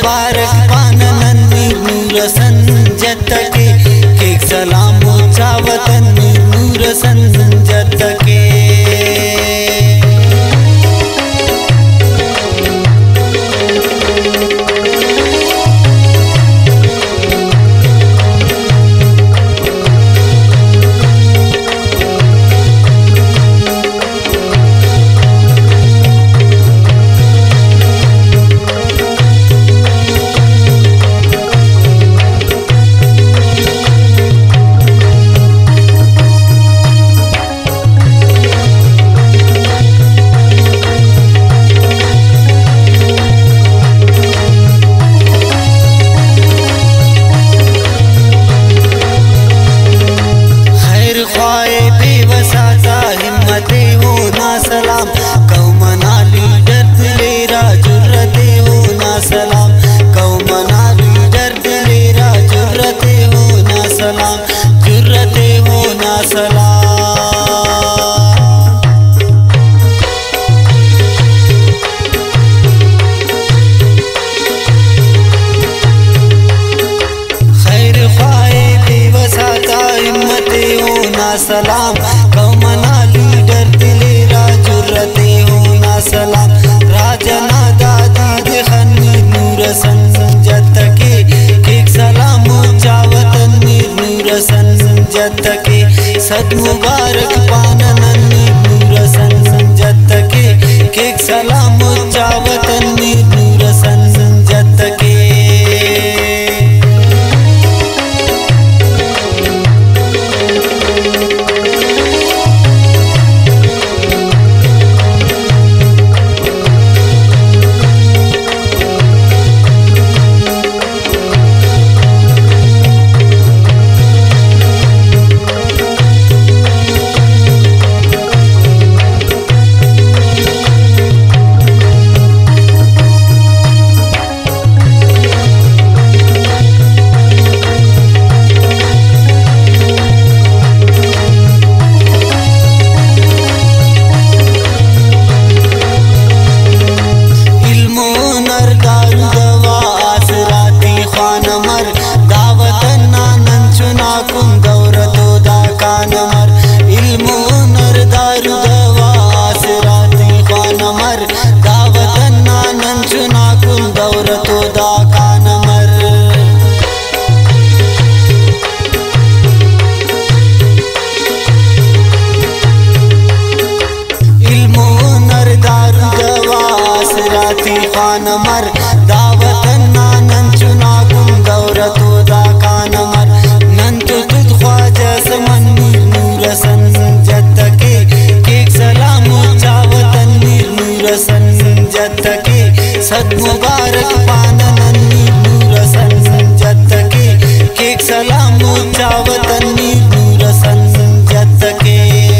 मुबारक पानन नूर संजत के सलाम चावतन नूर संजत के। सलाम कौमना लीडर दिलेरा जुर्रते हो ना सलाम, कौमना लीडर दिलेरा जुर्रते हो ना सलाम, जुर्रते हो ना सलाम। खैर ख्वाए बेवसाता हिम्मते हो ना सलाम, कौमना लीडर दिलेरा जुर्रते हो ना सलाम। राजना दादी खन्नी नूर संजत के सलाम चावतन नूर संजत के। सद मुबारक पानन नूर संजत के सलाम चावतन नूर संजत के। मर दावतन नानन चुनाकुम दौरतो दा कान मर नंतु तुद ख्वाजा समन नूर संजत के सलाम चावतन नूर संजत के। सद मुबारक पानन नूर संजत के सलाम चावतन नूर संजत के।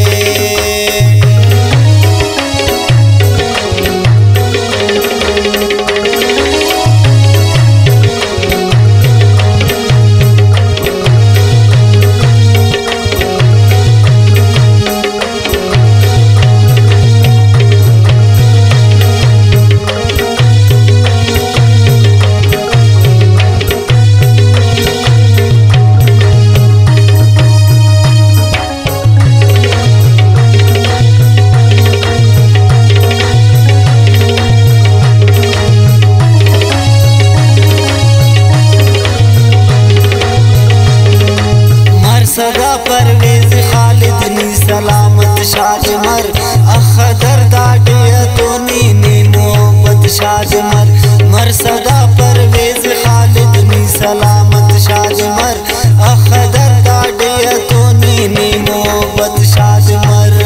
सदा परवेज खालिद नी सलामत शाद मर अखदर दाडिया तो नी मोहब्बत शाद मर सदा परवेज खालिद नी सलामत शाद मर अखदर दाडिया तो नी मोहब्बत शाद मर।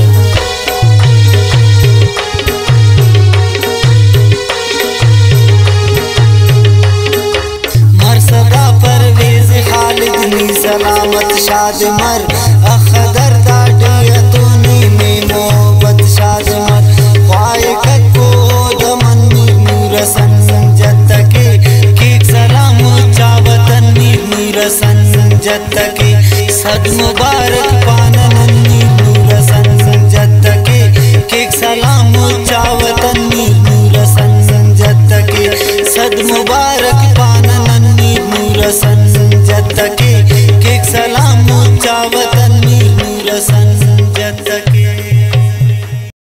सदा परवेज खालिद नी सलामत शाद मर अखदर दाडिया तो नी मोहब्बत शाद मर। ख्वाए को दमन नूर संजत के सलाम चावतन नूर संजत के। सद मुबारक पान